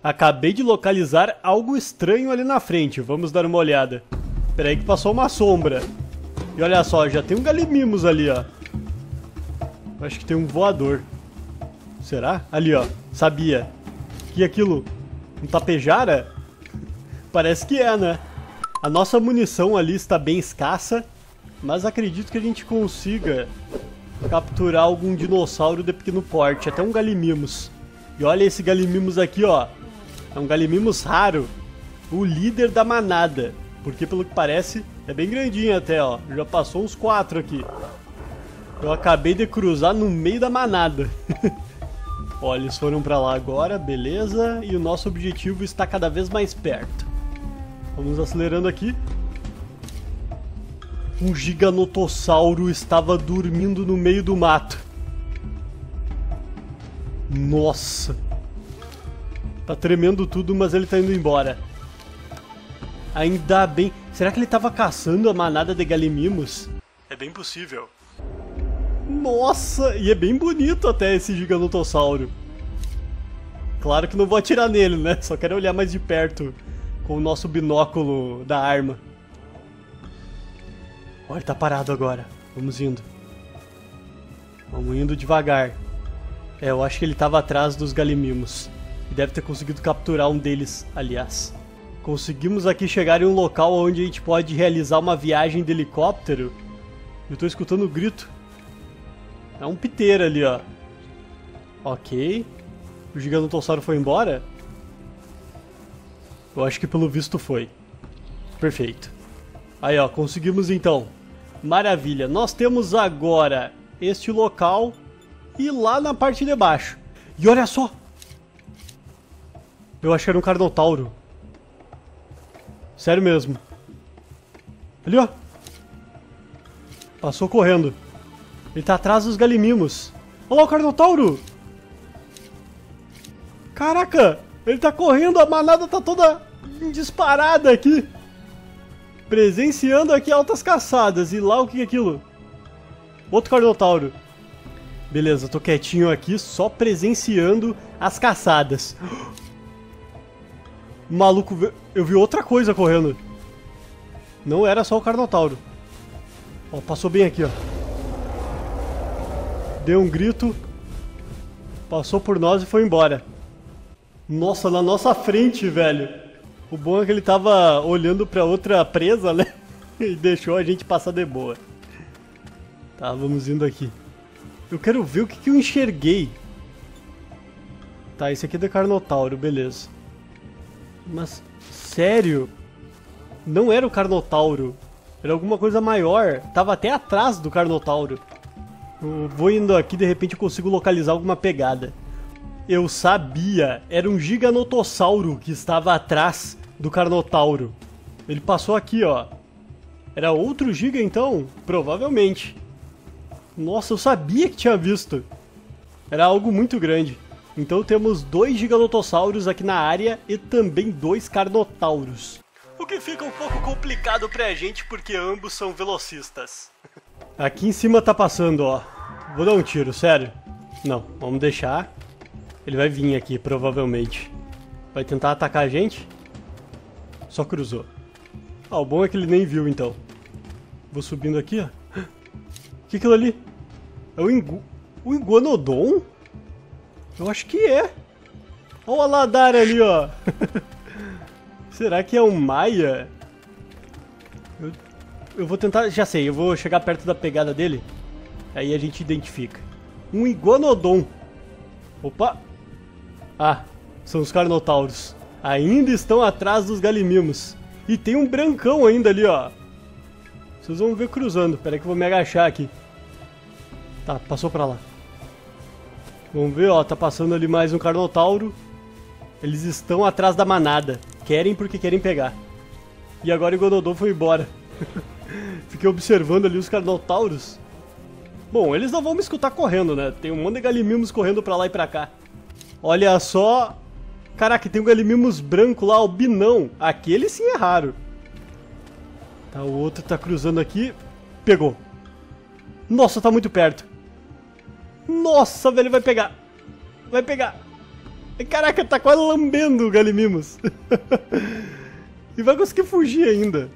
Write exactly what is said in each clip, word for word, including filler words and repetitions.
Acabei de localizar algo estranho ali na frente. Vamos dar uma olhada. Espera aí que passou uma sombra. E olha só, já tem um galimimos ali, ó. Acho que tem um voador. Será? Ali, ó. Sabia. Que aquilo? Um tapejara? Parece que é, né? A nossa munição ali está bem escassa, mas acredito que a gente consiga capturar algum dinossauro de pequeno porte, até um galimimos. E olha esse galimimos aqui, ó. É um galimimos raro, o líder da manada, porque pelo que parece é bem grandinho até, ó. Já passou uns quatro aqui. Eu acabei de cruzar no meio da manada. Ó, eles foram pra lá agora, beleza. E o nosso objetivo está cada vez mais perto. Vamos acelerando aqui. Um giganotossauro estava dormindo no meio do mato. Nossa. Tá tremendo tudo, mas ele tá indo embora. Ainda bem. Será que ele tava caçando a manada de galimimos? É bem possível. Nossa, e é bem bonito até esse giganotossauro. Claro que não vou atirar nele, né? Só quero olhar mais de perto com o nosso binóculo da arma. Olha, ele tá parado agora. Vamos indo. Vamos indo devagar. É, eu acho que ele tava atrás dos galimimos. E deve ter conseguido capturar um deles, aliás. Conseguimos aqui chegar em um local onde a gente pode realizar uma viagem de helicóptero. Eu tô escutando o grito. É um piteiro ali, ó. Ok. O gigantossauro foi embora? Eu acho que pelo visto foi. Perfeito. Aí, ó, conseguimos então. Maravilha. Nós temos agora este local e lá na parte de baixo. E olha só! Eu acho que era um carnotauro. Sério mesmo. Ali, ó. Passou correndo. Ele tá atrás dos galimimos. Olha lá o carnotauro! Caraca! Ele tá correndo, a manada tá toda disparada aqui. Presenciando aqui altas caçadas. E lá o que é aquilo? Outro carnotauro. Beleza, tô quietinho aqui, só presenciando as caçadas. O maluco, eu vi outra coisa correndo. Não era só o carnotauro. Ó, passou bem aqui, ó. Deu um grito. Passou por nós e foi embora. Nossa, na nossa frente, velho. O bom é que ele tava olhando pra outra presa, né? E deixou a gente passar de boa. Tá, vamos indo aqui. Eu quero ver o que, que eu enxerguei. Tá, esse aqui é do carnotauro, beleza. Mas, sério? Não era o carnotauro. Era alguma coisa maior. Tava até atrás do carnotauro. Eu vou indo aqui, de repente eu consigo localizar alguma pegada. Eu sabia, era um giganotossauro que estava atrás do carnotauro. Ele passou aqui, ó. Era outro giga então? Provavelmente. Nossa, eu sabia que tinha visto. Era algo muito grande. Então temos dois giganotossauros aqui na área e também dois carnotauros. O que fica um pouco complicado pra gente porque ambos são velocistas. Aqui em cima tá passando, ó. Vou dar um tiro, sério. Não, vamos deixar. Ele vai vir aqui, provavelmente. Vai tentar atacar a gente? Só cruzou. Ah, o bom é que ele nem viu, então. Vou subindo aqui, ó. O que é aquilo ali? É o, Ingu... o Iguanodon? Eu acho que é. Olha o Aladar ali, ó. Será que é um Maia? Eu... eu vou tentar... Já sei, eu vou chegar perto da pegada dele. Aí a gente identifica. Um Iguanodon. Opa! Ah, são os carnotauros. Ainda estão atrás dos galimimos. E tem um brancão ainda ali, ó. Vocês vão ver cruzando. Pera aí que eu vou me agachar aqui. Tá, passou pra lá. Vamos ver, ó. Tá passando ali mais um carnotauro. Eles estão atrás da manada. Querem porque querem pegar. E agora o Iguanodon foi embora. Fiquei observando ali os carnotauros. Bom, eles não vão me escutar correndo, né? Tem um monte de galimimos correndo pra lá e pra cá. Olha só. Caraca, tem um galimimos branco lá, o binão. Aquele sim é raro. Tá, o outro tá cruzando aqui. Pegou. Nossa, tá muito perto. Nossa, velho, vai pegar. Vai pegar. Caraca, tá quase lambendo o Galimimos. E vai conseguir fugir ainda.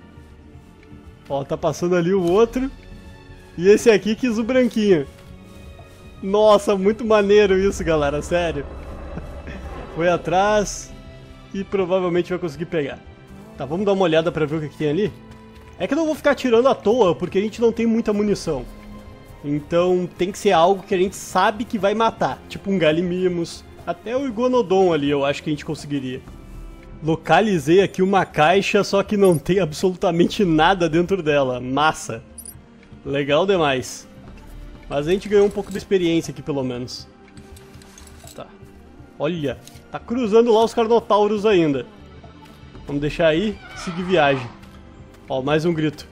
Ó, tá passando ali o outro. E esse aqui quis o branquinho. Nossa, muito maneiro isso, galera, sério. Foi atrás e provavelmente vai conseguir pegar. Tá, vamos dar uma olhada pra ver o que, que tem ali. É que eu não vou ficar atirando à toa, porque a gente não tem muita munição. Então tem que ser algo que a gente sabe que vai matar. Tipo um Galimimos, até o Iguanodon ali eu acho que a gente conseguiria. Localizei aqui uma caixa, só que não tem absolutamente nada dentro dela. Massa. Legal demais. Mas a gente ganhou um pouco de experiência aqui, pelo menos. Tá. Olha, tá cruzando lá os Carnotauros ainda. Vamos deixar aí, seguir viagem. Ó, mais um grito.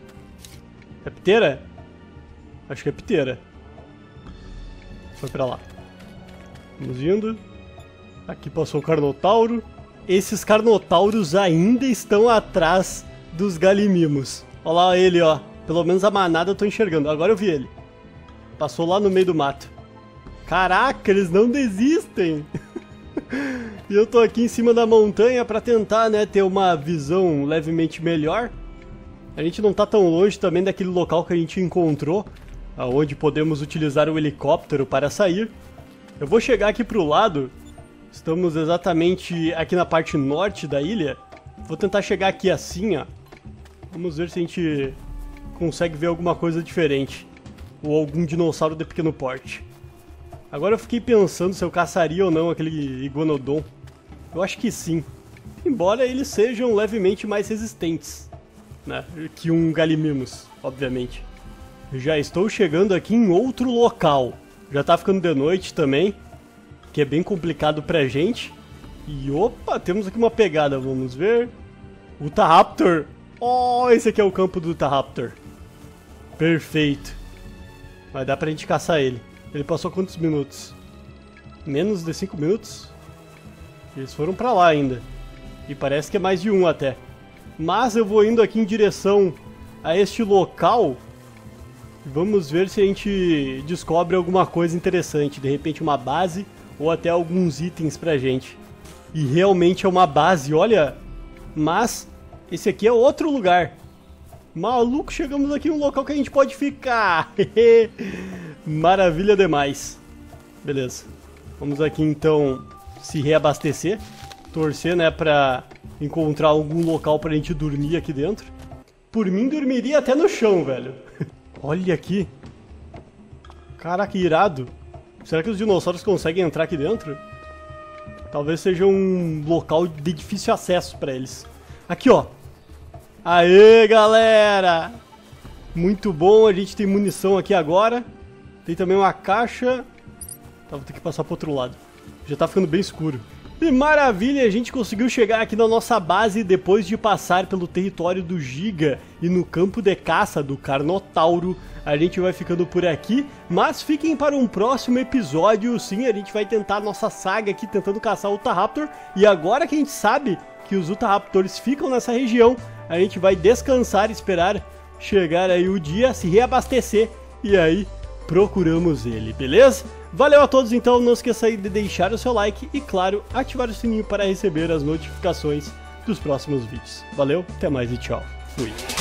É piteira? Acho que é piteira. Foi pra lá. Vamos indo. Aqui passou o Carnotauro. Esses Carnotauros ainda estão atrás dos Galimimos. Olha lá ele, ó. Pelo menos a manada eu tô enxergando. Agora eu vi ele. Passou lá no meio do mato. Caraca, eles não desistem. E eu tô aqui em cima da montanha pra tentar, né, ter uma visão levemente melhor. A gente não tá tão longe também daquele local que a gente encontrou, onde podemos utilizar o helicóptero para sair. Eu vou chegar aqui pro lado. Estamos exatamente aqui na parte norte da ilha. Vou tentar chegar aqui assim, ó. Vamos ver se a gente consegue ver alguma coisa diferente. Ou algum dinossauro de pequeno porte. Agora eu fiquei pensando se eu caçaria ou não aquele Iguanodon. Eu acho que sim. Embora eles sejam levemente mais resistentes, né, que um Galimimos, obviamente. Já estou chegando aqui em outro local. Já tá ficando de noite também, que é bem complicado pra gente. E opa, temos aqui uma pegada, vamos ver. Utahraptor. Oh, esse aqui é o campo do Utahraptor. Perfeito. Vai dar pra gente caçar ele. Ele passou quantos minutos? Menos de cinco minutos? Eles foram pra lá ainda. E parece que é mais de um até. Mas eu vou indo aqui em direção a este local. Vamos ver se a gente descobre alguma coisa interessante. De repente uma base ou até alguns itens pra gente. E realmente é uma base, olha. Mas esse aqui é outro lugar. Maluco, chegamos aqui em um local que a gente pode ficar. Maravilha demais. Beleza. Vamos aqui então se reabastecer. Torcer, né, pra encontrar algum local pra gente dormir aqui dentro. Por mim, dormiria até no chão, velho. Olha aqui. Caraca, que irado. Será que os dinossauros conseguem entrar aqui dentro? Talvez seja um local de difícil acesso pra eles. Aqui, ó. Aê, galera! Muito bom, a gente tem munição aqui agora. Tem também uma caixa. Tá, vou ter que passar pro outro lado. Já tá ficando bem escuro. E maravilha, a gente conseguiu chegar aqui na nossa base depois de passar pelo território do Giga e no campo de caça do Carnotauro. A gente vai ficando por aqui, mas fiquem para um próximo episódio. Sim, a gente vai tentar a nossa saga aqui tentando caçar o Utahraptor. E agora que a gente sabe que os Utahraptors ficam nessa região, a gente vai descansar, esperar chegar aí o dia, se reabastecer e aí procuramos ele, beleza? Valeu a todos então, não esqueça aí de deixar o seu like e claro, ativar o sininho para receber as notificações dos próximos vídeos. Valeu, até mais e tchau. Fui.